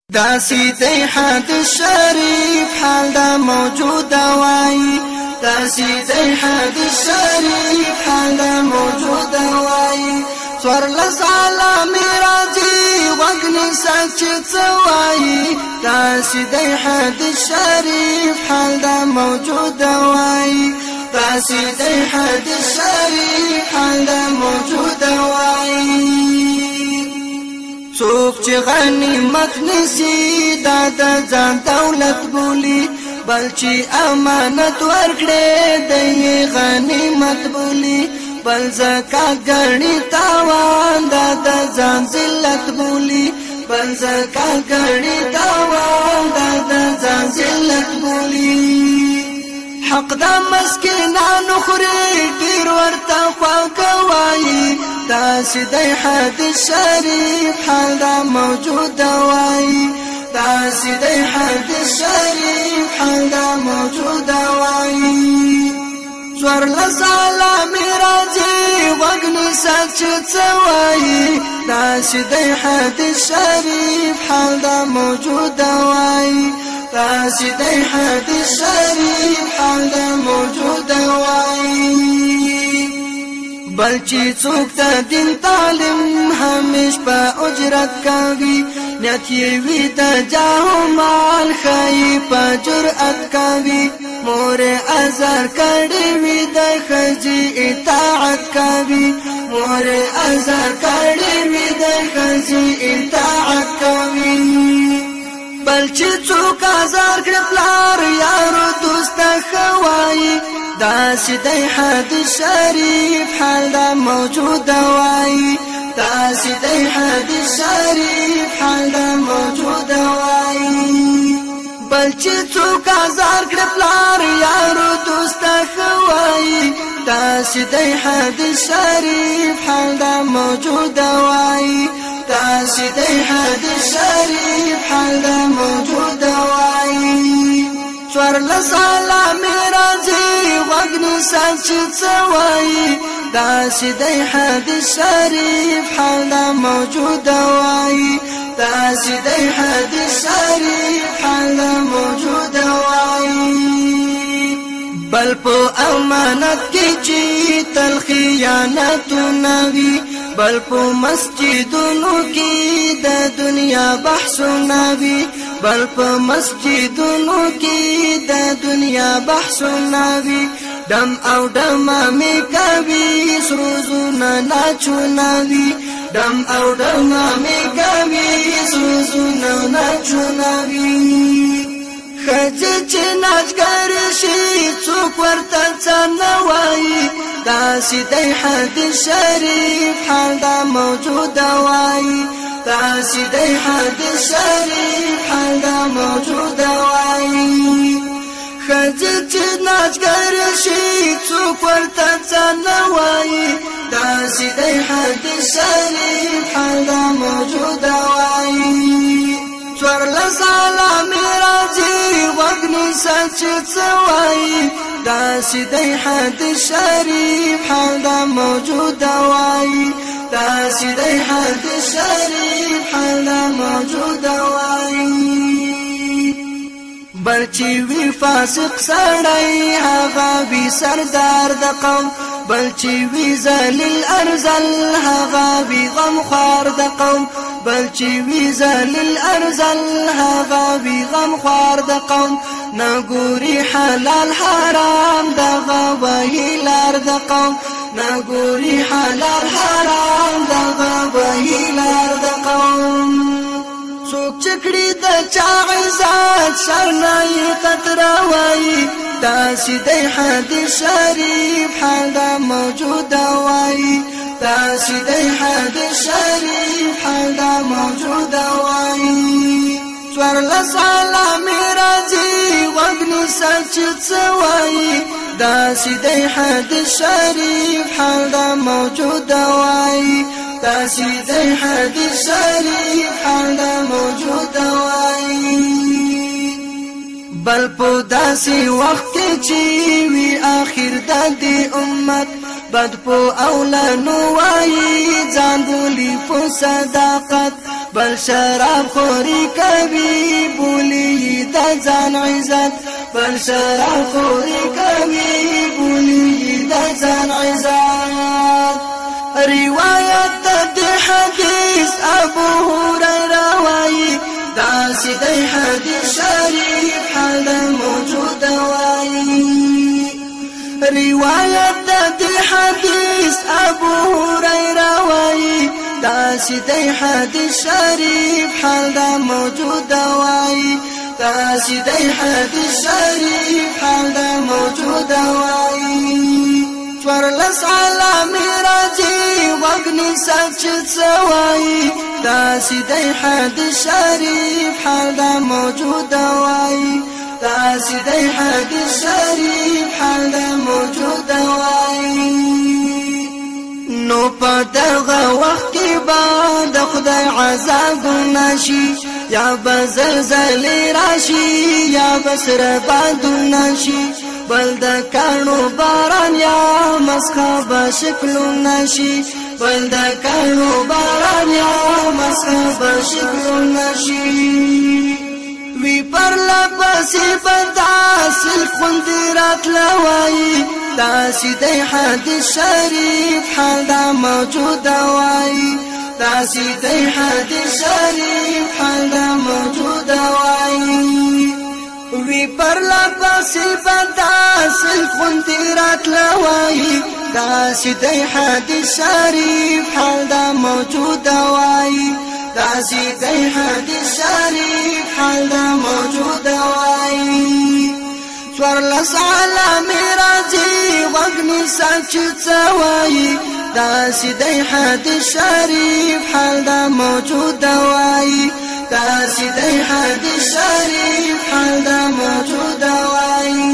داسي دی حدیث شریف حال دا موجود وای داسي دی حدیث شریف حال دا موجود وای سور لسالا میراجی وگنی سچ سوای داسي دی حدیث شریف حال دا موجود وای داسي دی حدیث شریف حال دا موجود وای څوک چې غنیمت نسی دا د ځان دولت بولی بل چې امانت ورکړي دی غنیمت بولی بل زکات ګڼي تاوان دا د ځان ذلت بولی بل زکات ګڼي تاوان دا د ځان ذلت بولی حق دا مسکینانو خوري ډیر ورته خواږه داسي دی حدیث شریف حال دا موجود وای داسي دی حدیث شریف حال دا موجود وای زور لسالا میراجی وگنی سچ سوای داسي دی حدیث شریف حال دا موجود وای داسي دی حدیث شریف حال دا موجود وای بل چې څوک ته دین تعلیم همیش په اجرت کوي نیت یې وي د جاه مال خی په جرأت کوي مور ازار کړي وي د ښځې اطاعت کوي مور ازار کړي وي د ښځې اطاعت کوي بل چې څوک ازار کړي پلار یارو دوست خوای داسي دی حدیث شریف حال دا موجود وای داسي دی حدیث شریف حال دا موجود وای بل چې څوک ازار کړي پلار یارو دوست خوای داسي دی حدیث شریف حال دا موجود وای داسي دی حدیث شریف حال دا موجود وای سور لسالا میراجی وگنی سچ سوای داسي دی حدیث شریف حال دا موجود وای داسي دی حدیث شریف حال دا موجود وای بل په امانت کې چې تل خیانت نوي بل په مسجدونو کې د دنیا بحث نوي بل په مسجدونو کې د دنیا بحث نوي دم او دم می کوي سروزونه ناچونوي دم او دم می کوي سروزونه ناچونوي خځه چې ناچګر شي څوک ورته څه نه وایي داسي دی حدیث شریف حال دا موجود وای داسي دی حدیث شریف حال دا موجود وای خځه چې ناچګر شي څوک ورته څه نه وایي داسي دی حدیث شریف حال دا موجود وای سور لسالا میراجی وگنی سچ سوای داسي دی حدیث شریف حال دا موجود وای داسي دی حدیث شریف حال دا موجود وای بل چې وی فاسق سړی هغه وی سردار د قوم بل چې وی ذلیل ارذل هغه وی غمخوار د قوم بل چې وی ذلیل ارذل هغه وی غمخوار د قوم نګوري حلال حرام دغه وهیلار د قوم نګوري حلال حرام دغه وهیلار د قوم څوک چکړي د چا عزت شرنای قدر وای داسي دی حدیث شریف حال دا موجود وای داسي دی حدیث شریف حال دا موجود وای سور لسالا میراجی وگنی سچ سوای داسي دی حدیث شریف حال دا موجود وای داسي دی حدیث شریف حال دا موجود وای بل په داسي وخت چې وی اخر د دې امت بد په اولانو وای ځان بولی په صداقت بل شراب خوري کوي بولی د ځان عزت بل شراب خوري کوي بولی د ځان عزت روایت د حدیث ابو هريره وایي داسې د حدیث شریف حال موجود وایي روایت د حدیث ابو هريره وایي داسې د حدیث شریف حال موجود وایي داسې د حدیث شریف حال موجود وایي ورلس علامه راځي وګني سچ سوایي داسې د حدیث شریف حال موجود وایي داسې د حدیث شریف حال موجود وایي نو په دغه وخت کې به د خدای عذاب نشي یا به زلزلې راشي یا به سره بادونه شي بل د کاڼو باران یا مسخه به شکلونه شي بل د کاڼو باران یا مسخه به شکلونه شي وی پر لپسې به داسې خوندې راتله وایي داسې د حدیث شریف حال موجود وایي داسې د حدیث شریف حال موجود وایي وی پر لپسې به داسې خوندې راتله وایي داسې د حدیث شریف حال موجود وایي داسې د حدیث شریف حال موجود وایي ورلس علامه راځي وګني سچ سوایي داسې د حدیث شریف حال موجود وایي داسې د حدیث شریف حال موجود وایي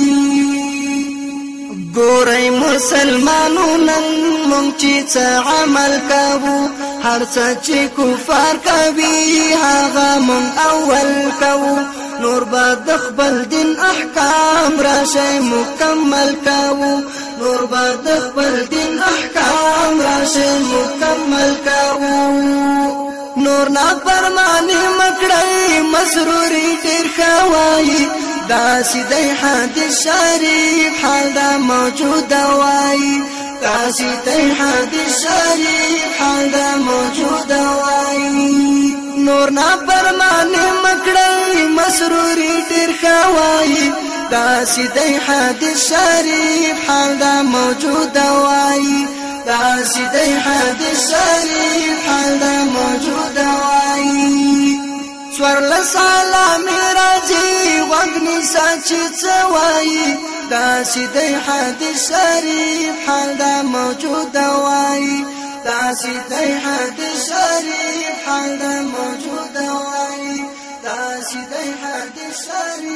ګورئ مسلمانو نن مونږ چې څه عمل کوو هر څه چې کفار کوي هغه مونږ اول کوو نور به د خپل دین احکام راشي مکمل کوو نور به د خپل دین احکام راشي مکمل کوو نور نه فرمانی مکړی مسروري ډیر کوي داسې د حدیث شریف حال موجود وایي داسې د حدیث شریف حال موجود وایي نور نه فرمانی مکړی مسروري ډیر کوي داسې د حدیث شریف حال موجود وایي داسې د حدیث شریف حال موجود وایي څوارلس علامې راځي وګني سچ څه وایي داسې د حدیث شریف حال موجود وایي داسې د حدیث شریف حال موجود وایي داسې د حدیث شریف